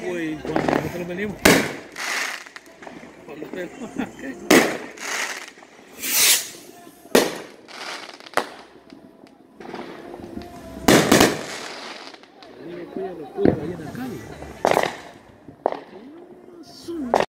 y cuando nosotros venimos, por los teléfonos, ahí en la calle.